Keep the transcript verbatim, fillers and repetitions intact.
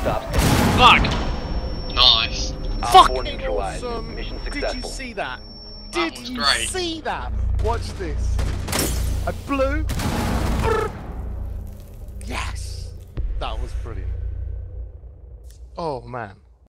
stop. Fuck! Nice. Fucking neutralized. awesome! Mission Did you successful. see that? That Did was you great. see that? Watch this. I blew. Yes! That was brilliant. Oh man.